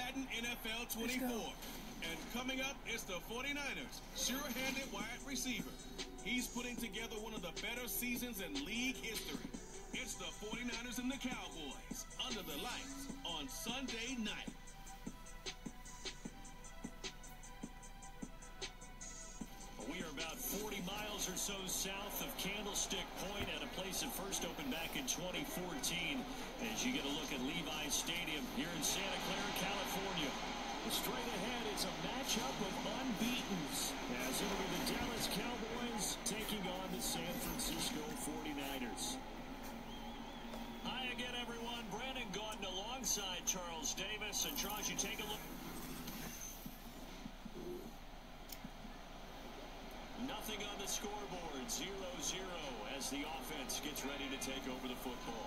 Madden NFL 24. And coming up, it's the 49ers, sure-handed wide receiver. He's putting together one of the better seasons in league history. It's the 49ers and the Cowboys, under the lights on Sunday night. We are about 40 miles or so south of Candlestick Point at a place that first opened back in 2014 as you get a look at Levi's Stadium here in Santa Clara, California. Straight ahead is a matchup of unbeatens as it'll be the Dallas Cowboys taking on the San Francisco 49ers. Hi again, everyone. Brandon Gaudin alongside Charles Davis. And Charles, you take a look. Nothing on the scoreboard, 0-0 as the offense gets ready to take over the football.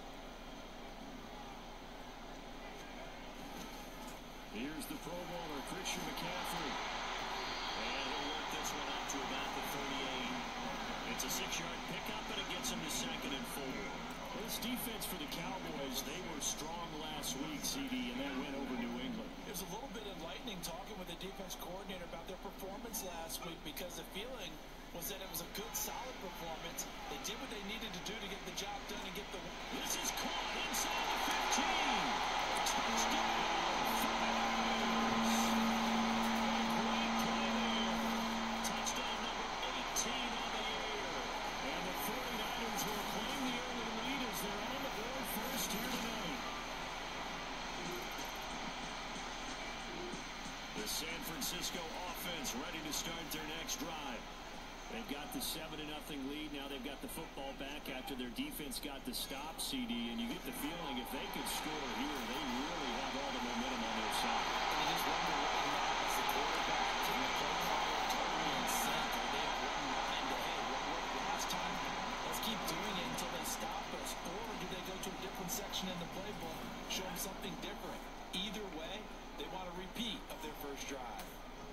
Here's the Pro Bowler, Christian McCaffrey. And he'll work this one out to about the 38. It's a 6-yard pickup, and it gets him to 2nd and 4. This defense for the Cowboys, they were strong last week, CD, and that went over New England. It was a little bit enlightening talking with the defense coordinator about their performance last week because the feeling was that it was a good, solid performance. They did what they needed to do to get the job done and get the win. This is caught inside the 15. Touchdown, 49ers. A great play there. Touchdown number 18 on the air. And the 49ers will claim the early lead as they're on the board first here tonight. The San Francisco offense ready to start their next drive. They've got the 7-0 lead. Now they've got the football back after their defense got the stop, CD, and you get the feeling if they could score here, they really have all the momentum on their side. And it is wonder right now as the quarterback can the play caller totally in sync. Or they have one mind to, hey, what worked last time? Let's keep doing it until they stop us. Or do they go to a different section in the playbook, show them something different? Either way, they want a repeat of their first drive.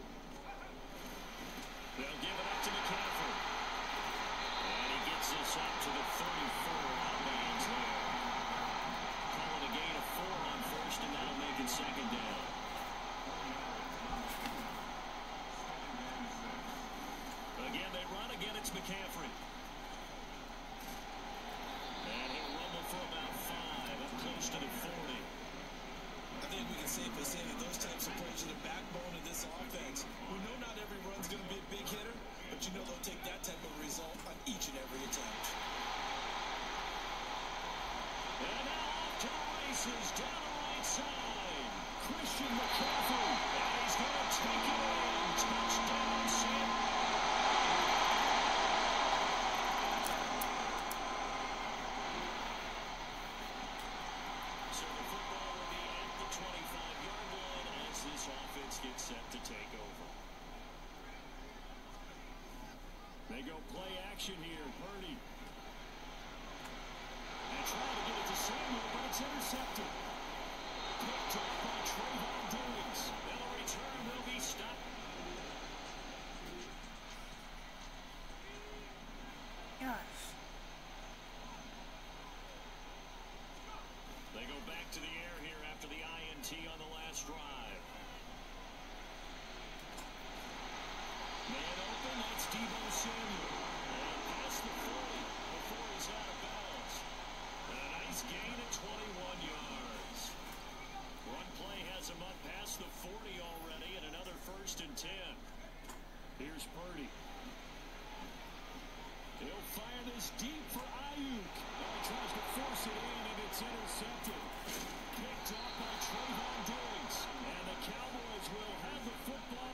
They'll give it up to McCaffrey. And he gets this up to the 34. Outlands there. Calling a gain of 4 on first, and that'll make it 2nd down. Again, they run. Again, it's McCaffrey. And he'll rumble for about 5, up close to the 40. I think we can safely say that those types of plays are the backbone of this offense. We know not every run's going to be a big hitter, but you know they'll take that type of result on each and every attempt. And now off to the races down the right side. Christian McCaffrey. And he's going to take it in. Touchdown, Sam. So the football will be at the 25-yard line as this offense gets set to take over. They go play action here. Purdy. And trying to get it to Samuel, but it's intercepted. Picked up by Trayvon Diggs. They'll return. Will be stopped. Gosh. They go back to the air here after the INT on the last drive. Man open, that's Deebo Samuel. And past the 40 before he's out of bounds. And a nice gain at 21 yards. Run play has him up past the 40 already, and another 1st and 10. Here's Purdy. He'll fire this deep for Ayuk. And he tries to force it in, and it's intercepted. Picked up by Trayvon Diggs. And the Cowboys will have the football.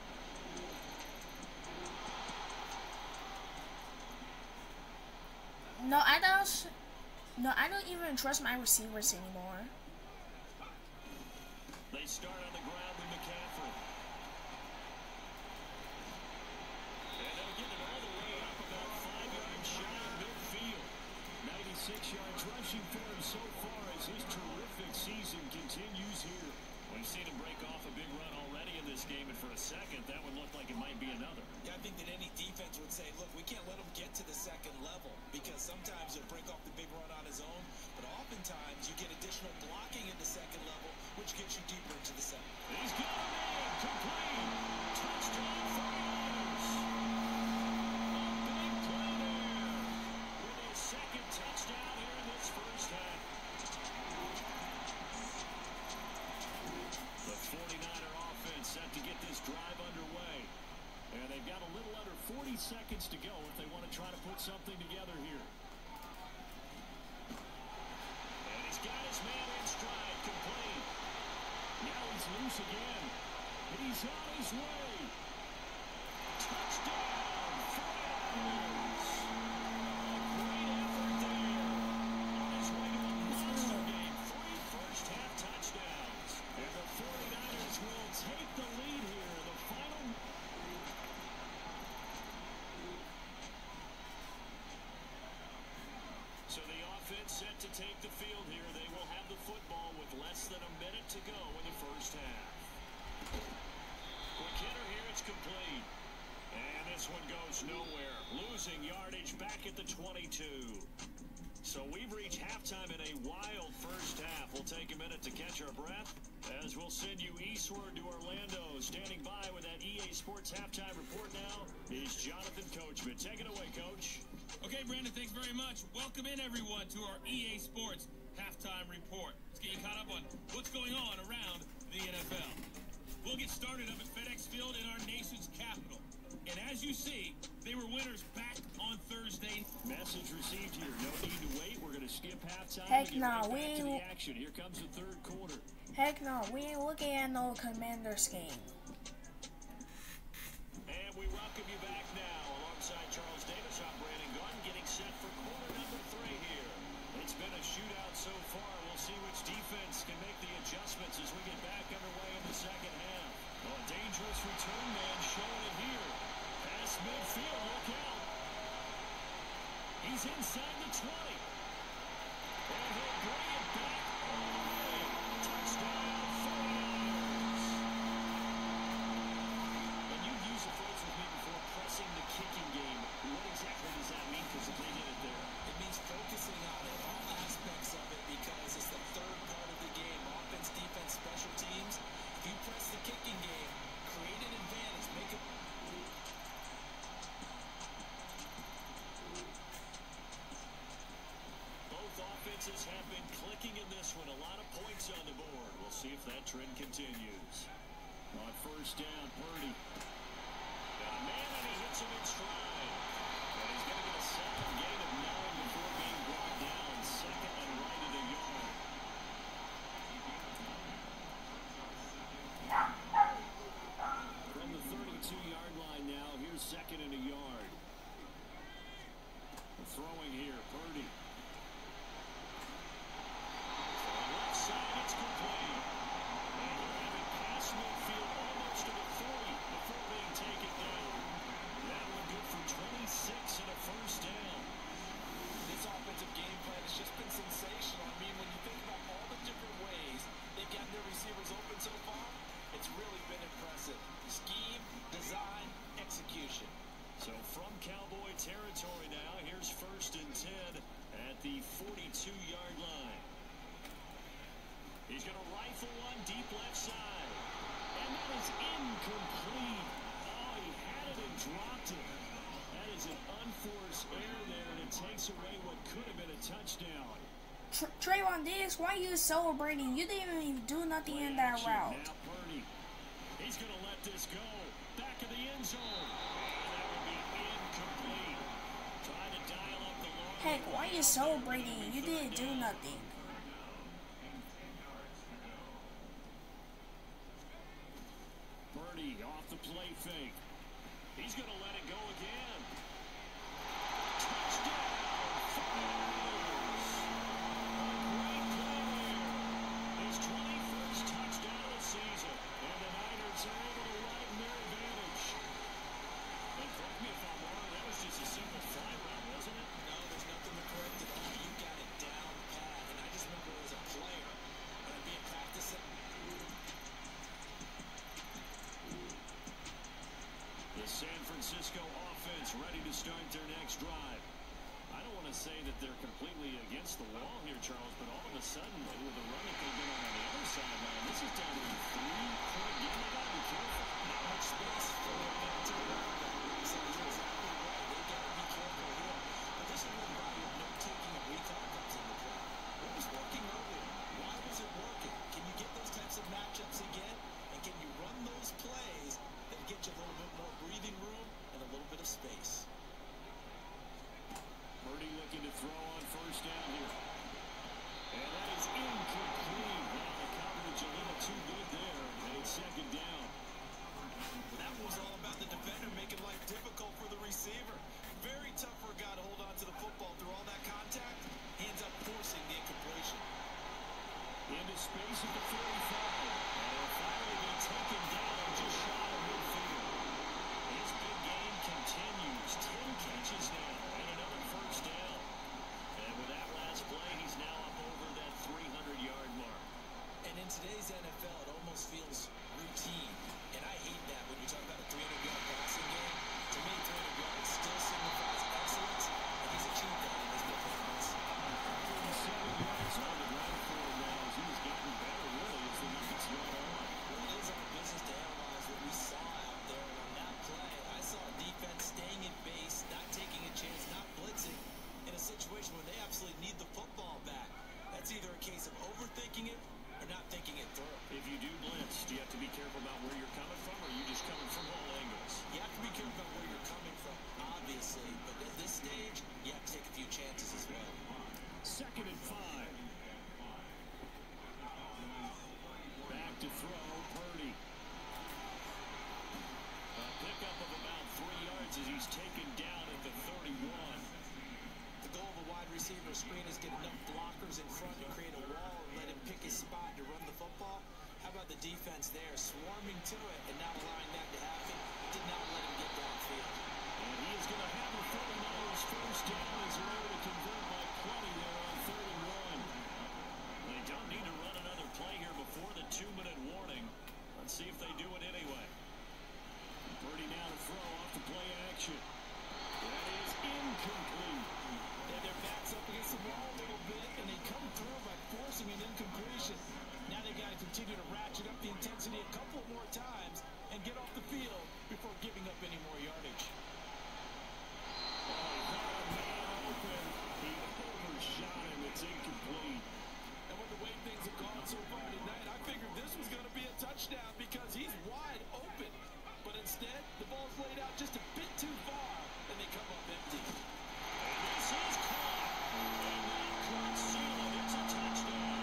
No, I don't even trust my receivers anymore. They start on the ground with McCaffrey. And they'll get it all the way up about 5 yards shy of midfield. 96 yards rushing for him so far as his terrific season continues here. We've seen him break off a big run already in this game, and for a second, that one looked like it might be another. Yeah, I think that any defense would say, look, we can't let him get to the 2nd level because sometimes he'll break off the big run on his own, but oftentimes you get additional blocking at the 2nd level, which gets you deeper into the 2nd. something together here. And he's got his man in stride, complete. Now he's loose again. He's on his way. Touchdown, 49ers. A great effort there. On his way to a monster game. 3 first-half touchdowns. And the 49ers will take the lead here. The final... So the offense set to take the field here. They will have the football with less than a minute to go in the first half. Quick hitter here, it's complete. And this one goes nowhere. Losing yardage back at the 22. So we've reached halftime in a wild first half. We'll take a minute to catch our breath as we'll send you eastward to Orlando. Standing by with that EA Sports halftime report now is Jonathan Coachman. Take it away, Coach. Okay, Brandon, thanks very much. Welcome in, everyone, to our EA Sports halftime report. Let's get you caught up on what's going on around the NFL. We'll get started up at FedEx Field in our nation's capital. And as you see, they were winners back on Thursday. Message received here. No need to wait. We're going to skip halftime. Heck no, right we back to ain't. the action. Here comes the third quarter. Heck no, we ain't looking at no Commanders game. And we welcome you back now alongside Charles Davis. I'm Brandon Gunn getting set for quarter number 3 here. It's been a shootout so far. We'll see which defense can make the adjustments as we get back underway in the second half. Well, a dangerous return man showing it here. Past midfield, look out. He's inside the 20. And he'll bring it back all the way. Touchdown, 49ers. And you've used the phrase with me before, pressing the kicking game. What exactly does that mean? Because if they did it there. It means focusing on it, all aspects of it, because it's the third part of the game. Offense, defense, special teams. If you press the kicking game, create an advantage, make it... Both offenses have been clicking in this one. A lot of points on the board. We'll see if that trend continues. On first down, Purdy. Got a man, and he hits him in stride. And he's going to get a solid gain of 9 before being brought down. Second and right at a yard. From the 32-yard line now, here's second and a yard. Throwing here, Purdy. Left side, it's complete. And they're having past midfield almost to the 40 before being taken down. That one good for 26 and a first down. This offensive game plan has just been sensational. I mean, when you think about all the different ways they've gotten their receivers open so far, it's really been impressive. Scheme, design, execution. So from Cowboy territory now, here's first and 10 at the 42-yard line. He's going to rifle one deep left side. And that is incomplete. Oh, he had it and dropped it. That is an unforced error there, and it takes away what could have been a touchdown. Trayvon Diggs, why are you celebrating? You didn't even do nothing in that route. Now Purdy. He's going to let this go. Back of the end zone. And that would be incomplete. Trying to dial up the long. Heck, why are you celebrating? You didn't do nothing. Purdy off the play fake. He's going to let it go again. Touchdown! 49ers. A great play there. His 21st touchdown of the season. And the Niners are able to widen their advantage. And correct me if I'm wrong, that was just a simple fly route, wasn't it? No, there's nothing to correct at all. You got it down pat. And I just remember as a player, when I'd be in practice, the San Francisco offense ready to start their next drive. I don't want to say that they're completely against the wall here, Charles, but all of a sudden, with the run that they've been on the other sideline, this is down to a 3-point game. They got to be careful. not much space for them to run. So he's exactly right. They got to be careful here. But this is where the value of note-taking and recall comes into play. What was working earlier? Why was it working? Can you get those types of matchups again? And can you run those plays that get you a little bit more breathing room and a little bit of space? Into space at the 45. And he'll finally be taken down just shy of midfield. His big game continues. 10 catches now and another first down. And with that last play, he's now up over that 300-yard mark. And in today's NFL, it almost feels routine. And I hate that when you talk about a 300-yard passing game. To me, 300 yards still signifies excellence, and he's achieved that in his performance. 107 yards on the ground for him now as he's gotten better, really, as the nights go on. Well, it is our business to analyze what we saw out there. And on that play, I saw a defense staying in base, not taking a chance, not blitzing, in a situation where they absolutely need the football back. That's either a case of overthinking it or not thinking it through. If you do blitz, do you have to be careful about where you're coming from, or are you just coming from all angles? You have to be careful about where you're coming from, obviously. But at this stage, you have to take a few chances as well. 2nd and 5. Back to throw, Purdy. A pickup of about 3 yards as he's taken down at the 31. The goal of a wide receiver screen is get enough blockers in front to create a wall and let him pick his spot to run the football. How about the defense there, swarming to it and not allowing that to happen? Did not let him get downfield. And he is going to have the 49ers first down as they're able to convert by plenty there on 3rd and 1. They don't need to run another play here before the 2-minute warning. Let's see if they do it anyway. Purdy now to throw off the play action. That is incomplete. Their backs up against the wall a little bit, and they come through by forcing an incompletion. Now they got to continue to ratchet up the intensity a couple more times and get off the field before giving up any more yardage. Oh, he got a man open. He overshot him. It's incomplete. And with the way things have gone so far tonight, I figured this was going to be a touchdown because he's wide open. But instead, the ball's laid out just a bit too far, and they come up empty. And this is caught. And that clock sealed. It's a touchdown.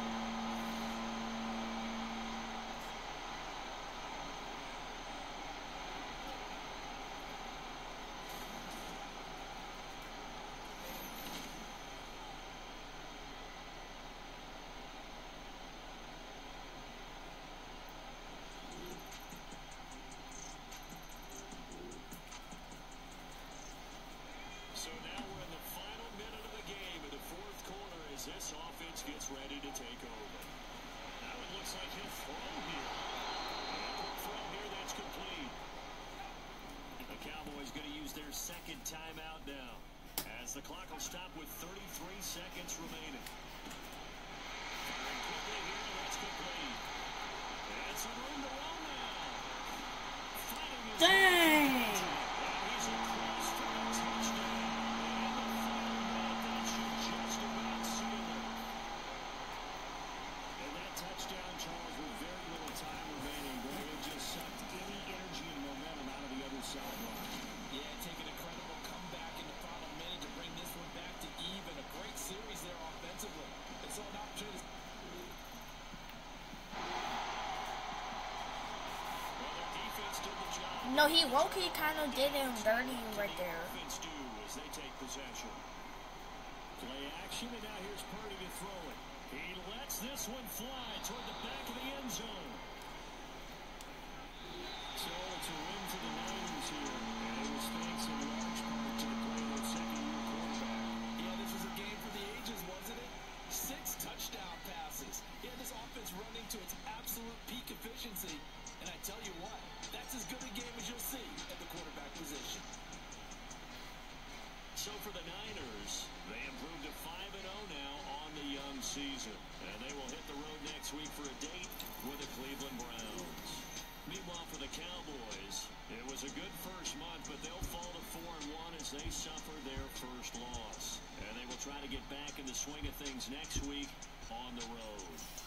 So now we're in the final minute of the game in the 4th quarter as this offense gets ready to take over. Now it looks like he'll throw here. And a quick throw here that's complete. The Cowboys going to use their 2nd timeout now as the clock will stop with 33 seconds remaining. Firing quickly here, that's complete. And some room to roll now. Fighting his Dang! and he's across for a touchdown. And the final minute, that should just about seal it. And that touchdown, Charles, with very little time remaining, boy, it just sucked any energy and momentum out of the other sideline. Yeah, take an incredible comeback in the final minute to bring this one back to even. A great series there offensively. It's an opportunity. Well, their defense did the job. No, he low-key kind of did him dirty right there. Offense do as they take possession. Play action, and now here's Purdy to throw it. He lets this one fly toward the back of the end zone. So it's a win for the Niners here, and it was thanks in large part to the play of their second-year quarterback. Yeah, this was a game for the ages, wasn't it? 6 touchdown passes. Yeah, this offense running to its absolute peak efficiency. And I tell you what, that's as good a game as you'll see at the quarterback position. So for the Niners, they improved to 5-0 now on the young season. And they will hit the road next week for a date with the Cleveland Browns. Meanwhile, for the Cowboys, it was a good first month, but they'll fall to 4-1 as they suffer their first loss. And they will try to get back in the swing of things next week on the road.